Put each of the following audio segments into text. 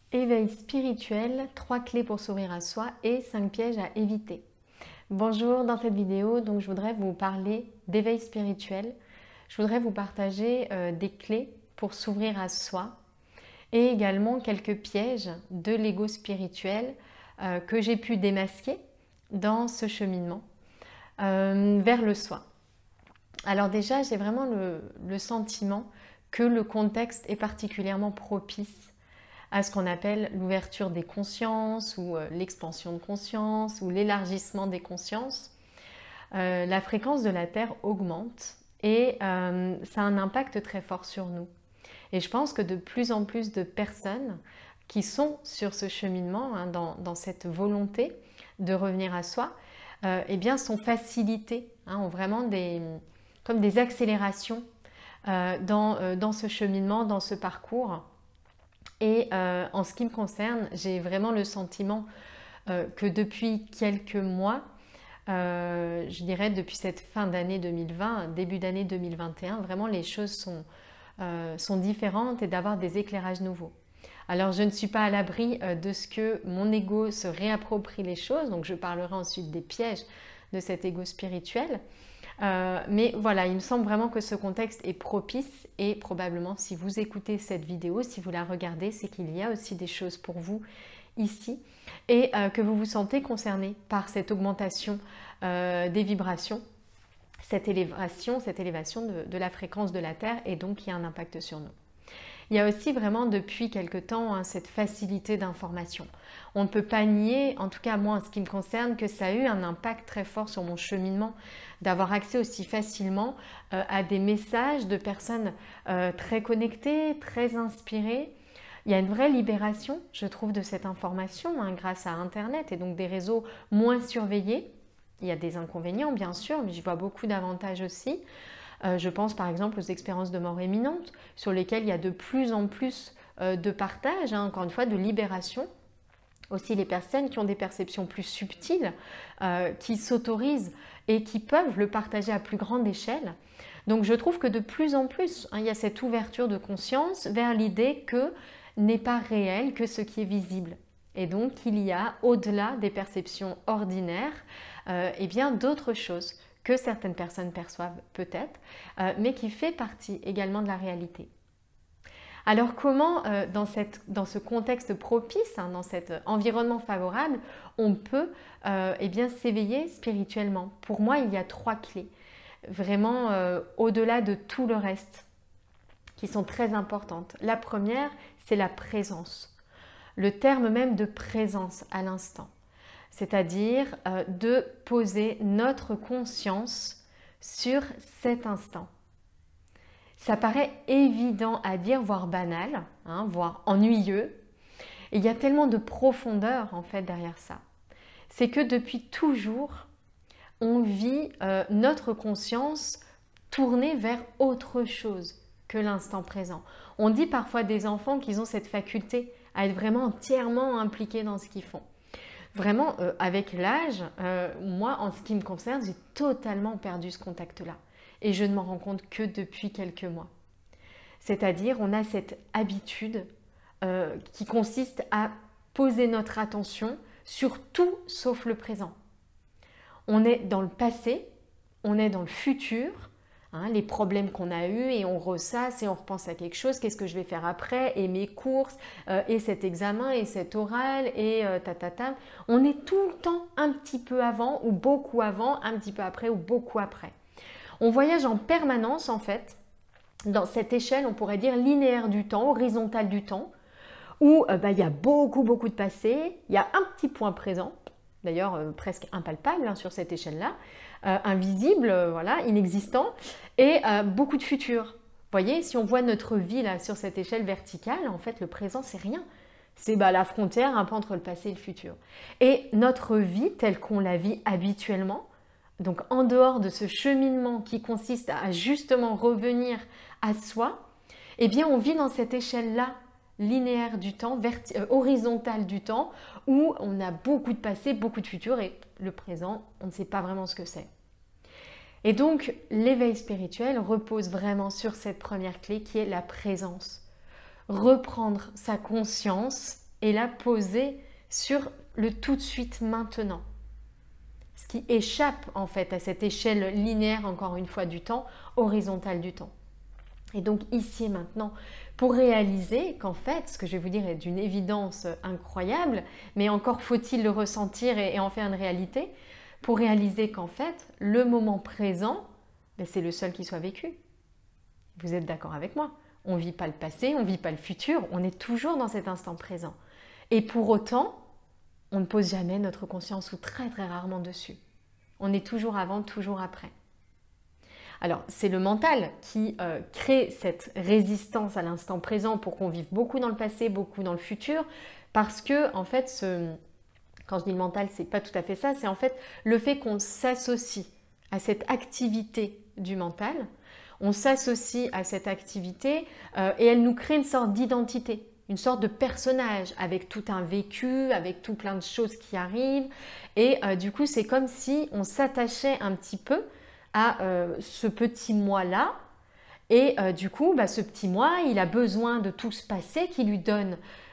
Éveil spirituel, 3 clés pour s'ouvrir à soi et 5 pièges à éviter. Bonjour, dans cette vidéo, je voudrais vous parler d'éveil spirituel. Je voudrais vous partager des clés pour s'ouvrir à soi et également quelques pièges de l'ego spirituel que j'ai pu démasquer dans ce cheminement vers le soi. Alors déjà, j'ai vraiment le sentiment que le contexte est particulièrement propice à ce qu'on appelle l'ouverture des consciences ou l'expansion de conscience ou l'élargissement des consciences. La fréquence de la Terre augmente et ça a un impact très fort sur nous. Et je pense que de plus en plus de personnes qui sont sur ce cheminement, dans cette volonté de revenir à soi, eh bien sont facilitées, ont vraiment comme des accélérations dans ce cheminement, dans ce parcours. Et en ce qui me concerne, j'ai vraiment le sentiment que depuis quelques mois, je dirais depuis cette fin d'année 2020, début d'année 2021, vraiment les choses sont différentes et d'avoir des éclairages nouveaux. Alors je ne suis pas à l'abri de ce que mon ego se réapproprie les choses, donc je parlerai ensuite des pièges de cet ego spirituel. Mais voilà, il me semble vraiment que ce contexte est propice et probablement si vous écoutez cette vidéo, si vous la regardez, c'est qu'il y a aussi des choses pour vous ici et que vous vous sentez concerné par cette augmentation des vibrations, cette élévation de la fréquence de la Terre et donc qui a un impact sur nous. Il y a aussi vraiment depuis quelque temps cette facilité d'information. On ne peut pas nier, en tout cas moi en ce qui me concerne, que ça a eu un impact très fort sur mon cheminement, d'avoir accès aussi facilement à des messages de personnes très connectées, très inspirées. Il y a une vraie libération, je trouve, de cette information grâce à Internet et donc des réseaux moins surveillés. Il y a des inconvénients bien sûr, mais j'y vois beaucoup d'avantages aussi. Je pense par exemple aux expériences de mort imminente sur lesquelles il y a de plus en plus de partage, encore une fois de libération. Aussi les personnes qui ont des perceptions plus subtiles, qui s'autorisent et qui peuvent le partager à plus grande échelle. Donc je trouve que de plus en plus, il y a cette ouverture de conscience vers l'idée que n'est pas réel que ce qui est visible. Et donc il y a, au-delà des perceptions ordinaires, eh bien d'autres choses que certaines personnes perçoivent peut-être, mais qui fait partie également de la réalité. Alors comment, dans ce contexte propice, dans cet environnement favorable, on peut eh bien s'éveiller spirituellement? Pour moi, il y a 3 clés, vraiment au-delà de tout le reste, qui sont très importantes. La première, c'est la présence. Le terme même de présence à l'instant. C'est-à-dire de poser notre conscience sur cet instant. Ça paraît évident à dire, voire banal, voire ennuyeux. Et il y a tellement de profondeur en fait derrière ça. C'est que depuis toujours, on vit notre conscience tournée vers autre chose que l'instant présent. On dit parfois des enfants qu'ils ont cette faculté à être vraiment entièrement impliqués dans ce qu'ils font. Vraiment, avec l'âge, moi, en ce qui me concerne, j'ai totalement perdu ce contact-là. Et je ne m'en rends compte que depuis quelques mois. C'est-à-dire, on a cette habitude qui consiste à poser notre attention sur tout sauf le présent. On est dans le passé, on est dans le futur, les problèmes qu'on a eus et on ressasse et on repense à quelque chose, qu'est-ce que je vais faire après, et mes courses, et cet examen, et cet oral, et tatata. On est tout le temps un petit peu avant, ou beaucoup avant, un petit peu après, ou beaucoup après. On voyage en permanence en fait, dans cette échelle, on pourrait dire linéaire du temps, horizontale du temps, où il y a beaucoup de passé, il y a un petit point présent, d'ailleurs presque impalpable sur cette échelle-là, invisible, voilà, inexistant, et beaucoup de futur. Vous voyez, si on voit notre vie là, sur cette échelle verticale, en fait, le présent, c'est rien. C'est la frontière un peu entre le passé et le futur. Et notre vie, telle qu'on la vit habituellement, donc en dehors de ce cheminement qui consiste à justement revenir à soi, eh bien, on vit dans cette échelle-là, linéaire du temps, horizontale du temps, où on a beaucoup de passé, beaucoup de futur, et le présent, on ne sait pas vraiment ce que c'est. Et donc, l'éveil spirituel repose vraiment sur cette première clé qui est la présence. Reprendre sa conscience est là posée sur le tout de suite maintenant. Ce qui échappe en fait à cette échelle linéaire, encore une fois, du temps, horizontale du temps. Et donc ici et maintenant, pour réaliser qu'en fait, ce que je vais vous dire est d'une évidence incroyable, mais encore faut-il le ressentir et en faire une réalité, pour réaliser qu'en fait, le moment présent, ben, c'est le seul qui soit vécu. Vous êtes d'accord avec moi? On ne vit pas le passé, on ne vit pas le futur, on est toujours dans cet instant présent. Et pour autant, on ne pose jamais notre conscience ou très très rarement dessus. On est toujours avant, toujours après. Alors, c'est le mental qui crée cette résistance à l'instant présent pour qu'on vive beaucoup dans le passé, beaucoup dans le futur, parce que, en fait, quand je dis le mental, c'est pas tout à fait ça, c'est en fait le fait qu'on s'associe à cette activité du mental, on s'associe à cette activité et elle nous crée une sorte d'identité, une sorte de personnage avec tout un vécu, avec tout plein de choses qui arrivent, et du coup, c'est comme si on s'attachait un petit peu à ce petit moi-là. Et du coup, bah, ce petit moi, il a besoin de tout ce passé qui lui donne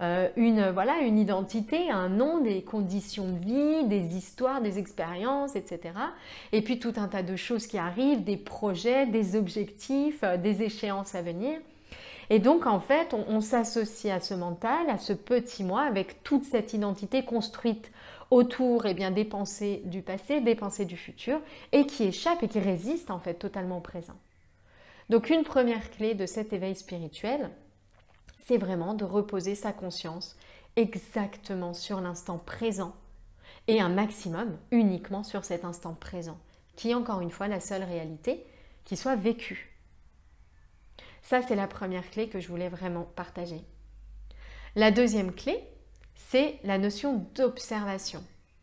une identité, un nom, des conditions de vie, des histoires, des expériences, etc. Et puis tout un tas de choses qui arrivent, des projets, des objectifs, des échéances à venir. Et donc en fait, on s'associe à ce mental, à ce petit moi, avec toute cette identité construite autour des pensées du passé, des pensées du futur, et qui échappe et qui résiste en fait totalement au présent. Donc une première clé de cet éveil spirituel, c'est vraiment de reposer sa conscience exactement sur l'instant présent et un maximum uniquement sur cet instant présent, qui est encore une fois la seule réalité qui soit vécue. Ça, c'est la première clé que je voulais vraiment partager. La deuxième clé, c'est la notion d'observation.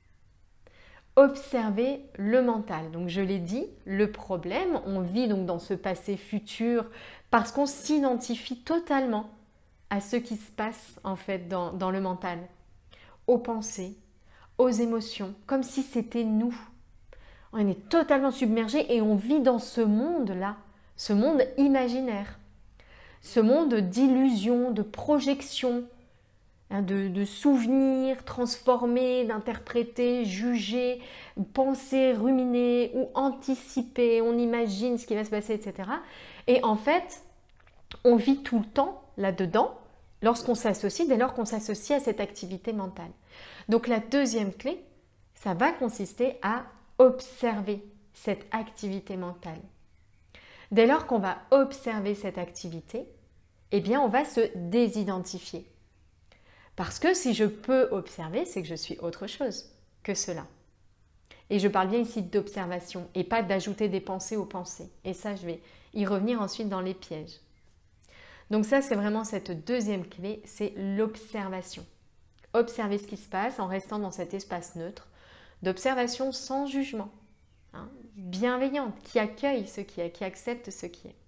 Observer le mental. Donc je l'ai dit, le problème, on vit donc dans ce passé futur parce qu'on s'identifie totalement à ce qui se passe en fait dans le mental, aux pensées, aux émotions, comme si c'était nous. On est totalement submergé et on vit dans ce monde-là, ce monde imaginaire, ce monde d'illusions, de projections, de souvenirs transformés, d'interpréter, juger, penser, ruminer ou anticiper, on imagine ce qui va se passer, etc. Et en fait, on vit tout le temps là-dedans lorsqu'on s'associe, dès lors qu'on s'associe à cette activité mentale. Donc la deuxième clé, ça va consister à observer cette activité mentale. Dès lors qu'on va observer cette activité, eh bien on va se désidentifier. Parce que si je peux observer, c'est que je suis autre chose que cela. Et je parle bien ici d'observation et pas d'ajouter des pensées aux pensées. Et ça, je vais y revenir ensuite dans les pièges. Donc ça, c'est vraiment cette deuxième clé, c'est l'observation. Observer ce qui se passe en restant dans cet espace neutre, d'observation sans jugement, bienveillante, qui accueille ce qui est, qui accepte ce qui est.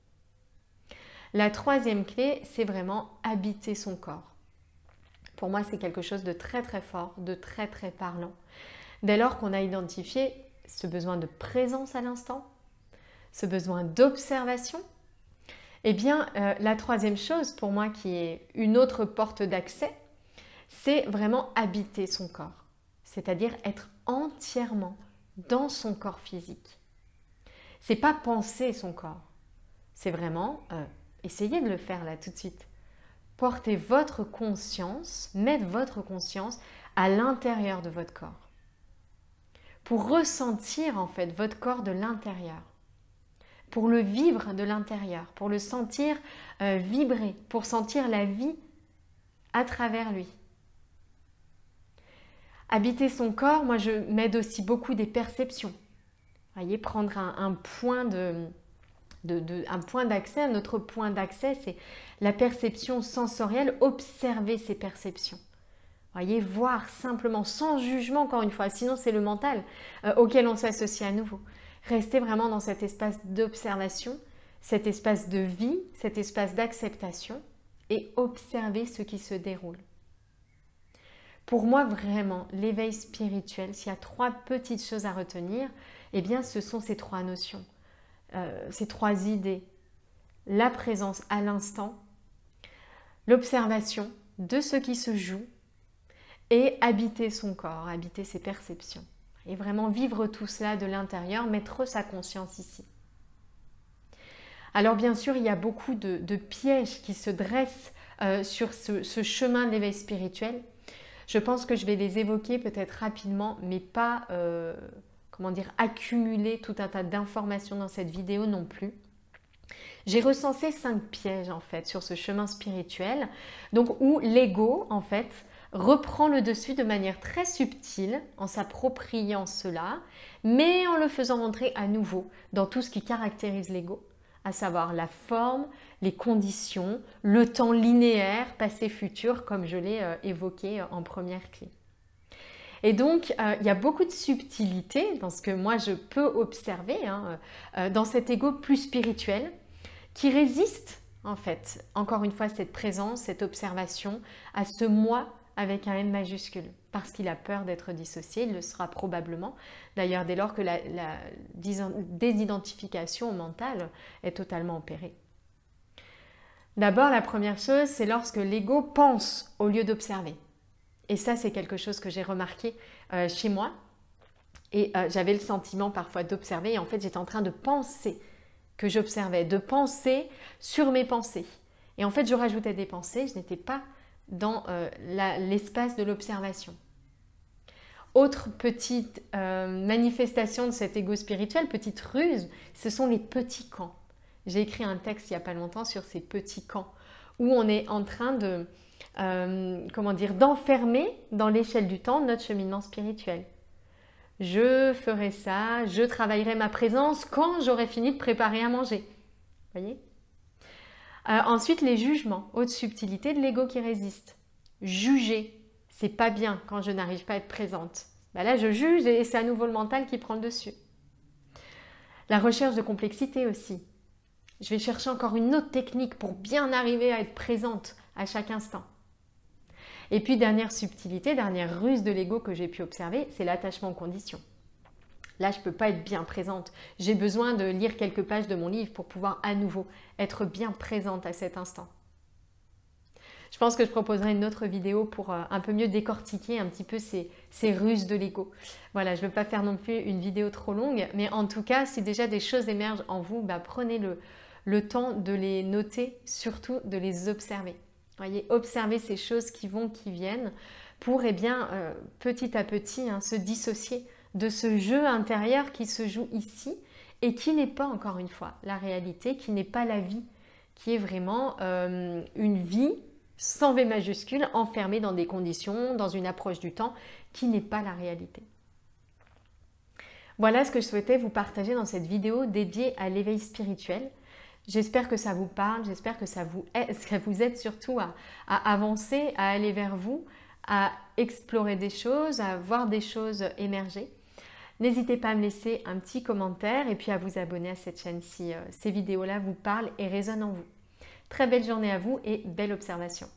La troisième clé, c'est vraiment habiter son corps. Pour moi, c'est quelque chose de très très fort, de très très parlant. Dès lors qu'on a identifié ce besoin de présence à l'instant, ce besoin d'observation, eh bien, la troisième chose pour moi qui est une autre porte d'accès, c'est vraiment habiter son corps. C'est-à-dire être entièrement dans son corps physique. C'est pas penser son corps, c'est vraiment essayer de le faire là tout de suite. Portez votre conscience, mettre votre conscience à l'intérieur de votre corps. Pour ressentir en fait votre corps de l'intérieur. Pour le vivre de l'intérieur, pour le sentir vibrer, pour sentir la vie à travers lui. Habiter son corps, moi je m'aide aussi beaucoup des perceptions. Vous voyez, prendre un point d'accès, un autre point d'accès, c'est la perception sensorielle, observer ces perceptions. Vous voyez, voir simplement, sans jugement encore une fois, sinon c'est le mental auquel on s'associe à nouveau. Rester vraiment dans cet espace d'observation, cet espace de vie, cet espace d'acceptation et observer ce qui se déroule. Pour moi, vraiment, l'éveil spirituel, s'il y a 3 petites choses à retenir, eh bien, ce sont ces 3 notions, ces 3 idées. La présence à l'instant, l'observation de ce qui se joue et habiter son corps, habiter ses perceptions. Et vraiment vivre tout cela de l'intérieur, mettre sa conscience ici. Alors bien sûr, il y a beaucoup de pièges qui se dressent sur ce chemin de l'éveil spirituel. Je pense que je vais les évoquer peut-être rapidement, mais pas comment dire, accumuler tout un tas d'informations dans cette vidéo non plus. J'ai recensé 5 pièges en fait sur ce chemin spirituel, donc où l'ego en fait reprend le dessus de manière très subtile en s'appropriant cela, mais en le faisant rentrer à nouveau dans tout ce qui caractérise l'ego, à savoir la forme, les conditions, le temps linéaire, passé, futur, comme je l'ai évoqué en première clé. Et donc, il y a beaucoup de subtilité dans ce que moi je peux observer dans cet ego plus spirituel qui résiste en fait, encore une fois, cette présence, cette observation à ce moi avec un M majuscule, parce qu'il a peur d'être dissocié, il le sera probablement. D'ailleurs, dès lors que la désidentification mentale est totalement opérée. D'abord, la première chose, c'est lorsque l'ego pense au lieu d'observer. Et ça, c'est quelque chose que j'ai remarqué chez moi. Et j'avais le sentiment parfois d'observer. Et en fait, j'étais en train de penser que j'observais, de penser sur mes pensées. Et en fait, je rajoutais des pensées. Je n'étais pas dans l'espace de l'observation. Autre petite manifestation de cet ego spirituel, petite ruse, ce sont les petits camps. J'ai écrit un texte il n'y a pas longtemps sur ces petits camps où on est en train de, comment dire, d'enfermer dans l'échelle du temps notre cheminement spirituel. Je ferai ça, je travaillerai ma présence quand j'aurai fini de préparer à manger. Vous voyez ? Ensuite, les jugements, haute subtilité de l'ego qui résiste. Juger, c'est pas bien quand je n'arrive pas à être présente. Ben là, je juge et c'est à nouveau le mental qui prend le dessus. La recherche de complexité aussi. Je vais chercher encore une autre technique pour bien arriver à être présente à chaque instant. Et puis, dernière subtilité, dernière ruse de l'ego que j'ai pu observer, c'est l'attachement aux conditions. Là, je ne peux pas être bien présente. J'ai besoin de lire quelques pages de mon livre pour pouvoir à nouveau être bien présente à cet instant. Je pense que je proposerai une autre vidéo pour un peu mieux décortiquer un petit peu ces ruses de l'ego. Voilà, je ne veux pas faire non plus une vidéo trop longue, mais en tout cas, si déjà des choses émergent en vous, bah, prenez le temps de les noter, surtout de les observer. Voyez, observez ces choses qui vont, qui viennent, pour petit à petit se dissocier de ce jeu intérieur qui se joue ici et qui n'est pas, encore une fois, la réalité, qui n'est pas la vie, qui est vraiment une vie sans V majuscule, enfermée dans des conditions, dans une approche du temps qui n'est pas la réalité. Voilà ce que je souhaitais vous partager dans cette vidéo dédiée à l'éveil spirituel. J'espère que ça vous parle, j'espère que ça vous aide surtout à avancer, à aller vers vous, à explorer des choses, à voir des choses émerger. N'hésitez pas à me laisser un petit commentaire et puis à vous abonner à cette chaîne si ces vidéos-là vous parlent et résonnent en vous. Très belle journée à vous et belle observation.